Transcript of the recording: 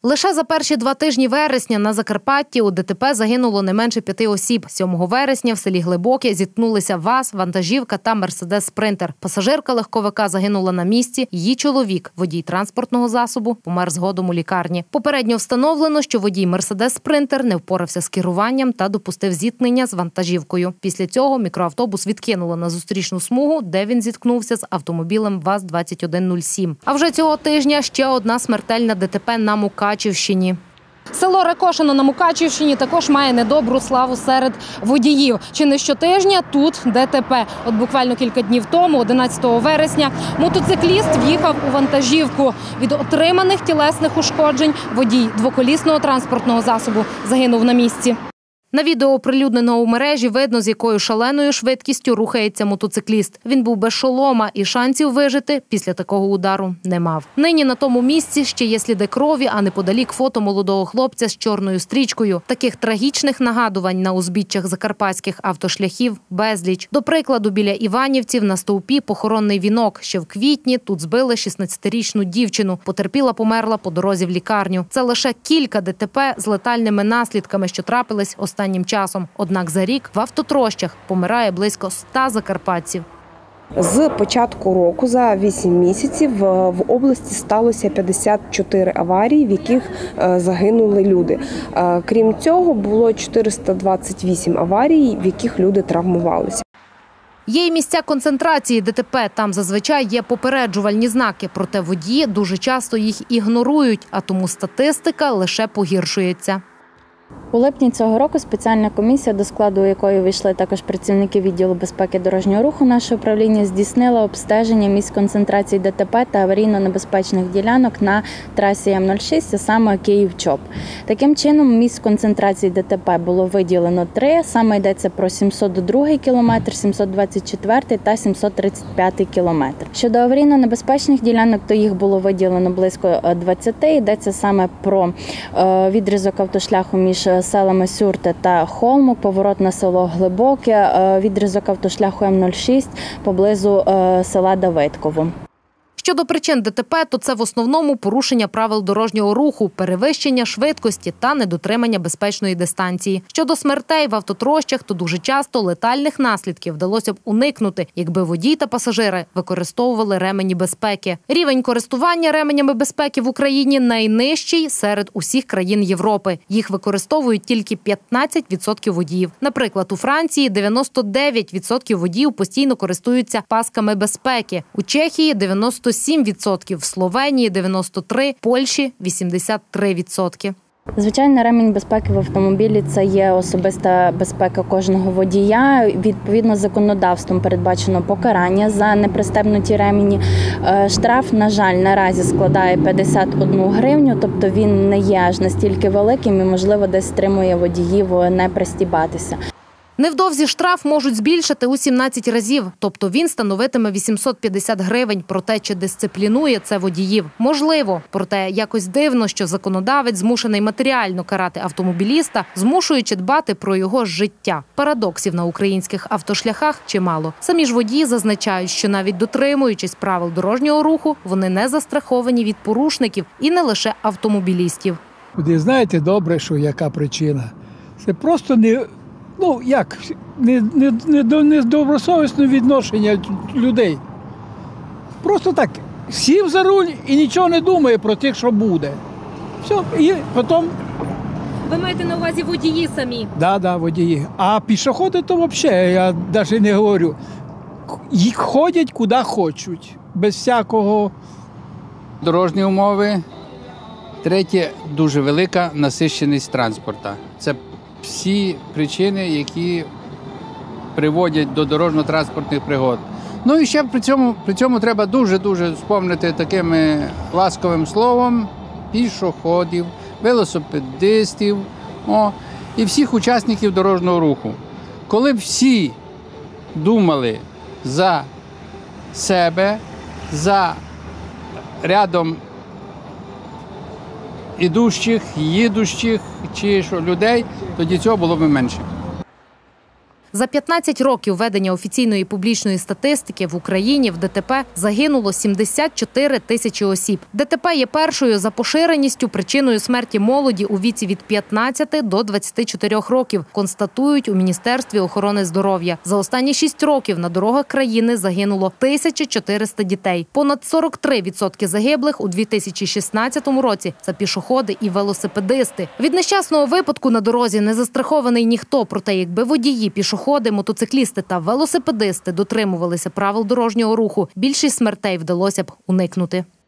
Лише за перші 2 тижні вересня на Закарпатті у ДТП загинуло не менше 5 осіб. 7 вересня в селі Глибоке зіткнулися ВАЗ, вантажівка та Мерседес-спринтер. Пасажирка легковика загинула на місці. Її чоловік, водій транспортного засобу, помер згодом у лікарні. Попередньо встановлено, що водій Мерседес-спринтер не впорався з керуванням та допустив зіткнення з вантажівкою. Після цього мікроавтобус відкинуло на зустрічну смугу, де він зіткнувся з автомобілем ВАЗ-2107. А вже цього тижня ще одна смертельна ДТП на Мукачівщині. Село Рекошино на Мукачівщині також має недобру славу серед водіїв. Чи не щотижня тут ДТП. От буквально кілька днів тому, 11 вересня, мотоцикліст в'їхав у вантажівку. Від отриманих тілесних ушкоджень водій двоколісного транспортного засобу загинув на місці. На відео, оприлюдненого у мережі, видно, з якою шаленою швидкістю рухається мотоцикліст. Він був без шолома і шансів вижити після такого удару не мав. Нині на тому місці ще є сліди крові, а неподалік фото молодого хлопця з чорною стрічкою. Таких трагічних нагадувань на узбіччях закарпатських автошляхів безліч. До прикладу, біля Іванівців на стовпі похоронний вінок. Ще в квітні тут збили 16-річну дівчину. Потерпіла, померла по дорозі в лікарню. Це лише кілька ДТП з летальними наслідками, що трапились останнім часом. Однак за рік в автотрощах помирає близько 100 закарпатців. З початку року за 8 місяців в області сталося 54 аварії, в яких загинули люди. Крім цього, було 428 аварій, в яких люди травмувалися. Є й місця концентрації ДТП. Там зазвичай є попереджувальні знаки. Проте водії дуже часто їх ігнорують, а тому статистика лише погіршується. У липні цього року спеціальна комісія, до складу якої вийшли також працівники відділу безпеки дорожнього руху нашого управління, здійснила обстеження місць концентрації ДТП та аварійно-небезпечних ділянок на трасі М06, а саме Київ-Чоп. Таким чином, місць концентрації ДТП було виділено 3, саме йдеться про 702 кілометр, 724 та 735 кілометр. Щодо аварійно-небезпечних ділянок, то їх було виділено близько 20, йдеться саме про відрізок автошляху між селами Сюрте та Холмок, поворот на село Глибоке, відрізок автошляху М06 поблизу села Давидково. Щодо причин ДТП, то це в основному порушення правил дорожнього руху, перевищення швидкості та недотримання безпечної дистанції. Щодо смертей в автотрощах, то дуже часто летальних наслідків вдалося б уникнути, якби водій та пасажири використовували ремені безпеки. Рівень користування ременями безпеки в Україні найнижчий серед усіх країн Європи. Їх використовують тільки 15% водіїв. Наприклад, у Франції 99% водіїв постійно користуються пасками безпеки. У Чехії 97%, в Словенії 93%, в Польщі 83%. Звичайно, ремінь безпеки в автомобілі – це є особиста безпека кожного водія. Відповідно, законодавством передбачено покарання за непристебнуті ремені. Штраф, на жаль, наразі складає 51 гривню, тобто він не є аж настільки великим і, можливо, десь стримує водіїв не пристібатися. Невдовзі штраф можуть збільшити у 17 разів, тобто він становитиме 850 гривень. Проте, чи дисциплінує це водіїв? Можливо. Проте якось дивно, що законодавець змушений матеріально карати автомобіліста, змушуючи дбати про його життя. Парадоксів на українських автошляхах чимало. Самі ж водії зазначають, що навіть дотримуючись правил дорожнього руху, вони не застраховані від порушників і не лише автомобілістів. Ви знаєте добре, що яка причина. Це просто недобросовісне відношення людей. Просто так, сів за руль і нічого не думає про те, що буде. Все, і потім... Ви маєте на увазі водії самі? Так, водії. А пішоходи то взагалі, я навіть не говорю. Ходять куди хочуть, без всякого. Дорожні умови. Третє, дуже велика насиченість транспорту. Це всі причини, які приводять до дорожньо-транспортних пригод. Ну і ще при цьому треба дуже-дуже вспомнити таким ласковим словом пішоходів, велосипедистів і всіх учасників дорожнього руху. Коли б всі думали за себе, за рядом ідущих, їдущих чи людей, тоді цього було б менше. За 15 років ведення офіційної публічної статистики в Україні в ДТП загинуло 74 тисячі осіб. ДТП є першою за поширеністю причиною смерті молоді у віці від 15 до 24 років, констатують у Міністерстві охорони здоров'я. За останні 6 років на дорогах країни загинуло 1400 дітей. Понад 43% загиблих у 2016 році – це пішоходи і велосипедисти. Від нещасного випадку на дорозі не застрахований ніхто, проте якби водії, пішоходи, мотоциклісти та велосипедисти дотримувалися правил дорожнього руху, більшість смертей вдалося б уникнути.